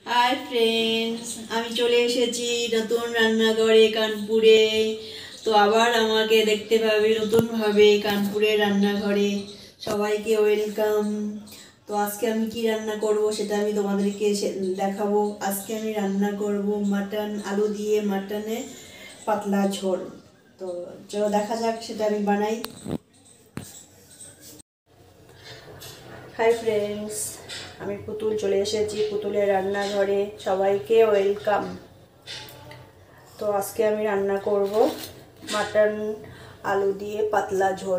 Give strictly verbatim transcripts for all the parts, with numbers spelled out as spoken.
Hi friends আমি চলে এসেছি নতুন রান্নাঘরে কানপুরে। তো আবার আমাকে দেখতে পাবে নতুন ভাবে কানপুরে রান্নাঘরে। সবাইকে ওয়েলকাম। তো আজকে আমি কি রান্না করব সেটা আমি তোমাদেরকে দেখাবো। আজকে আমি রান্না করব মাটন, আলু দিয়ে মাটনের পাতলা ঝোল। তো চলো দেখা যাক সেটা আমি বানাই। হাই ফ্রেন্ডস, আমি পুতুল চলে এসেছি পুতুলের রান্নাঘরে। সবাইকে ওয়েলকাম। তো আজকে আমি রান্না করব মাটন আলু দিয়ে পাতলা ঝোল।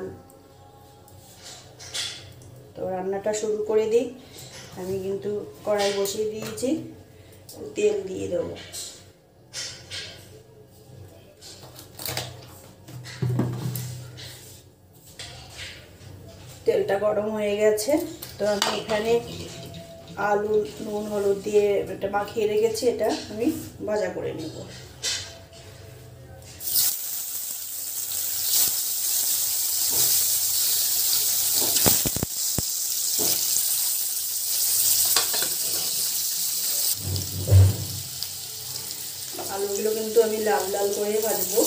তো রান্নাটা শুরু করে দিই। আমি কিন্তু কড়াই বসিয়ে দিয়েছি, তেল দিয়ে দেবো। তেলটা গরম হয়ে গেছে। তো আমি এখানে আলু নুন হলুদ দিয়ে এটা মাখিয়ে রেখেছি, এটা আমি ভাজা করে নেব। আলুগুলো কিন্তু আমি লাল লাল করে ভাজবো।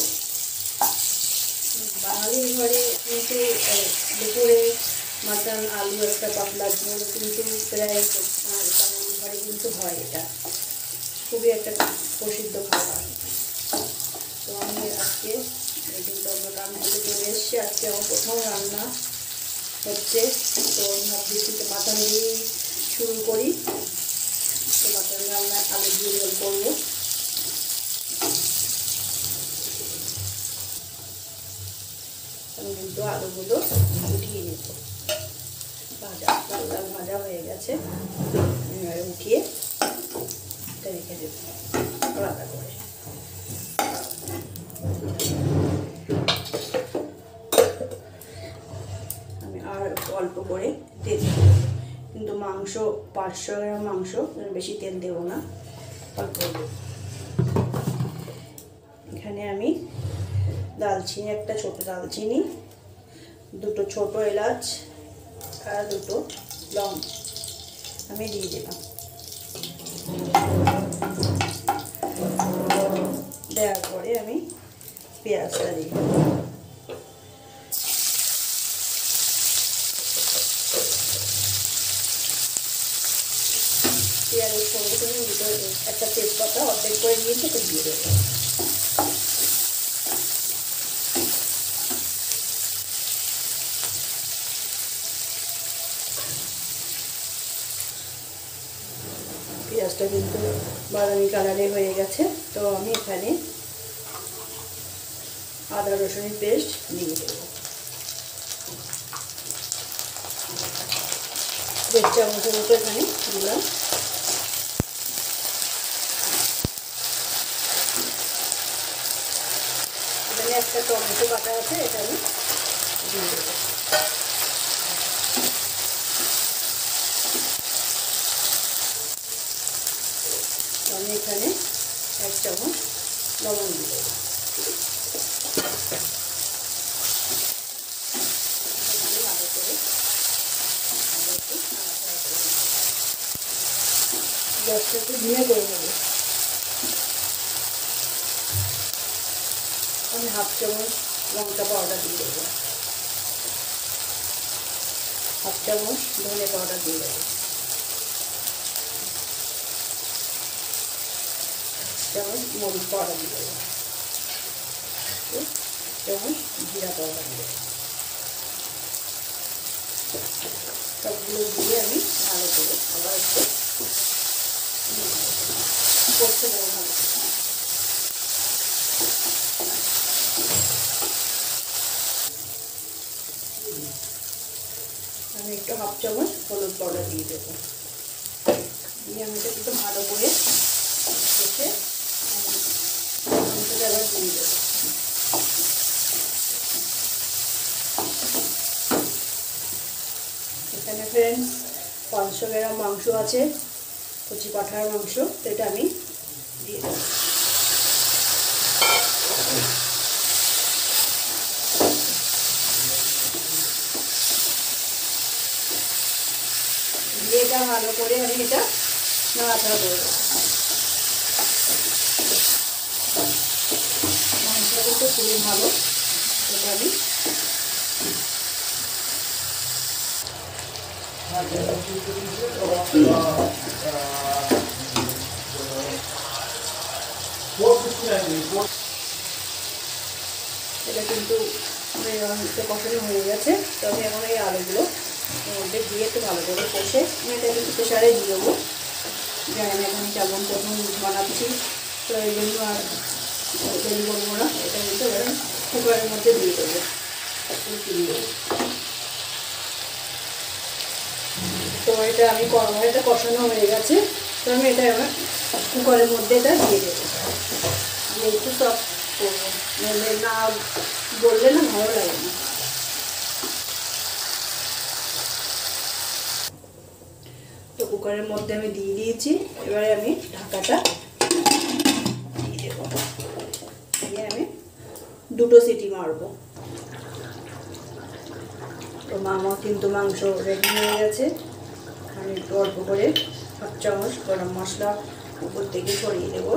বাঙালির ঘরে কিন্তু দুপুরে মাটন আলু একটা পাতলা ঝোল কিন্তু প্রায় বাঙালির ঘরে কিন্তু হয়। এটা খুবই একটা প্রসিদ্ধ খাবার। তো আমি আজকে কিন্তু আমরা রান্নাগুলো চলে এসেছি। আজকে আমার প্রথম রান্না হচ্ছে। তো ভাবছি মাটন দিয়েই শুরু করি। তো মাটন রান্না আলু দিয়ে ঝোল করবো। আমি কিন্তু আলুগুলো উঠিয়ে নেব। ভাজা লাল লাল ভাজা হয়ে গেছে, এবারে উঠিয়ে এটা রেখে দেব আলাদা করে। আমি আর অল্প করে তেল দেব, কিন্তু মাংস পাঁচশো গ্রাম মাংস, বেশি তেল দেব না, অল্প দেব। এখানে আমি দালচিনি, একটা ছোট দালচিনি, দুটো ছোট এলাচ আর দুটো লং আমি দিয়ে দিলাম। দেওয়ার পরে আমি পেঁয়াজটা দিই। পেঁয়াজের সঙ্গে সঙ্গে দুটো একটা তেজপাতা অর্ধেক করে নিয়েছি, তো দিয়ে দেবো। পেঁয়াজটা কিন্তু বাদামি কালারে হয়ে গেছে। তো আমি এখানে আদা রসুনের পেস্ট দিয়ে দেব। দেড় চামচের মতো এখানে দিলাম। এখানে একটা টমেটো কাটা আছে, এটা আমি দিয়ে দেবো। আমি এখানে এক চামচ লবণ দিয়ে দেবো। ভালো করে গ্যাসটা একটু ধীরে করে নেব। আমি হাফ চামচ লঙ্কা পাউডার দিয়ে দেবো, হাফ চামচ ধনে পাউডার দিয়ে দেবো, চামচ মরিচ পাউডার দিয়ে দেবো, চামচ জিরা পাউডার দিয়ে দেবো। সবগুলো দিয়ে আমি ভালো করে আবার একটু করতে দেবো। ভালো আমি একটু হাফ চামচ হলুদ পাউডার দিয়ে দেবো। দিয়ে আমি এটা একটু ভালো করে কষে মাংসটা আবার দিয়ে দেবো। এখানে ফ্রেন্ডস পাঁচশো গ্রাম মাংস আছে, কচি পাঠার মাংস। তো এটা আমি দিয়ে দেবো। দিয়ে এটা ভালো করে আমি এটা নাড়াচাড়া করে দেবো। মাংসটা কিন্তু খুবই ভালো, এটা আমি এটা কিন্তু কষানো হয়ে গেছে। তো আমি এখন এই আলুগুলো এর মধ্যে দিয়ে একটু ভালো করে কষে আমি এটা একটু প্রেশারে দিয়ে দেবো। জানি না এখন কেমন প্রথম বানাচ্ছি, তো এই জন্য আর দেরি করবো না, এটা কিন্তু এবার কুকারের মধ্যে দিয়ে দেবো। তো এটা আমি কড়াইটা কষানো হয়ে গেছে, তো আমি এটা এবার কুকারের মধ্যে এটা দিয়ে দেবো, দিয়ে একটু সব করবো, না বললে না ভালো লাগে না। তো কুকারের মধ্যে আমি দিয়ে দিয়েছি, এবারে আমি ঢাকাটা দিয়ে দেবো, দিয়ে আমি দুটো সিটি মারবো। তো মামা কিন্তু মাংস রেডি হয়ে গেছে। আমি একটু অল্প করে হাফ চামচ গরম মশলা উপর থেকে ছড়িয়ে দেবো,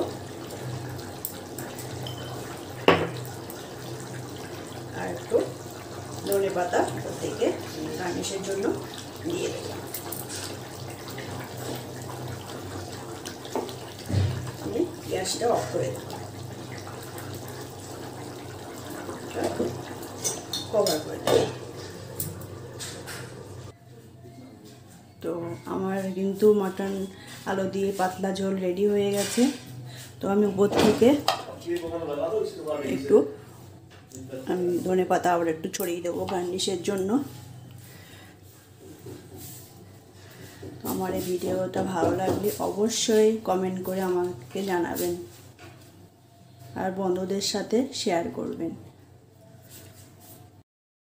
আর একটু ধনে পাতা উপর থেকে গার্নিশের জন্য দিয়ে দেবো। আমি গ্যাসটা অফ করে দেবো, কভার করে দেবো। তো আমার কিন্তু মাটন আলু দিয়ে পাতলা ঝোল রেডি হয়ে গেছে। তো আমি উপর থেকে একটু আমি ধনে পাতা আবার একটু ছড়িয়ে দেবো গার্নিশের জন্য। আমার এই ভিডিওটা ভালো লাগলে অবশ্যই কমেন্ট করে আমাকে জানাবেন আর বন্ধুদের সাথে শেয়ার করবেন।